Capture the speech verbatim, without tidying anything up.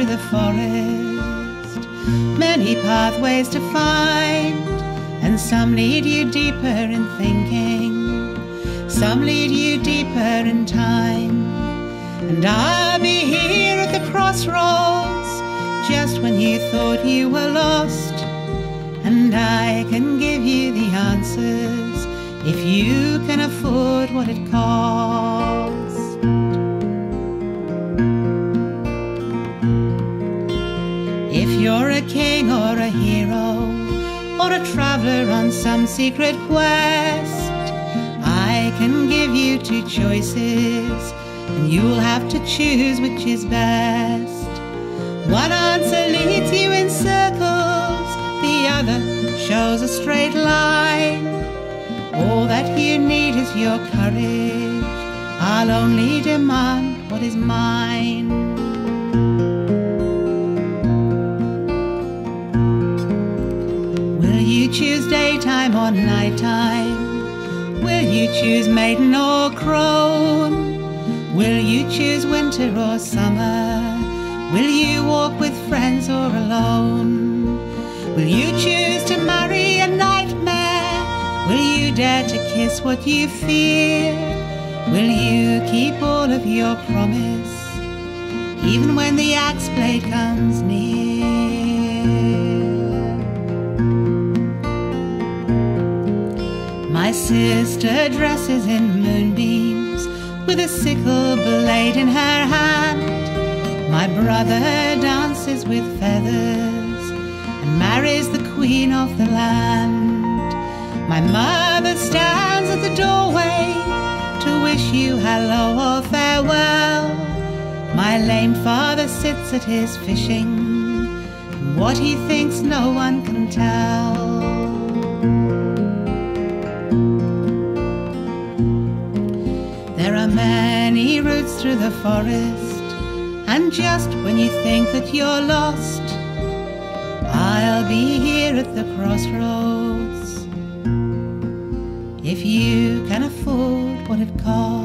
through the forest, many pathways to find, and some lead you deeper in thinking, some lead you deeper in time. And I'll be here at the crossroads, just when you thought you were lost, and I can give you the answers if you can afford what it costs. If you're a king or a hero, or a traveler on some secret quest, I can give you two choices, and you'll have to choose which is best. One answer leads you in circles, the other shows a straight line. All that you need is your courage, I'll only demand what is mine. Will you choose daytime or nighttime? Will you choose maiden or crone? Will you choose winter or summer? Will you walk with friends or alone? Will you choose to marry a nightmare? Will you dare to kiss what you fear? Will you keep all of your promise, even when the axe blade comes near? My sister dresses in moonbeams, with a sickle blade in her hand. My brother dances with feathers, and marries the queen of the land. My mother stands at the doorway to wish you hello or farewell. My lame father sits at his fishing, and what he thinks no one can tell. There are many routes through the forest, and just when you think that you're lost, I'll be here at the crossroads, if you can afford what it costs.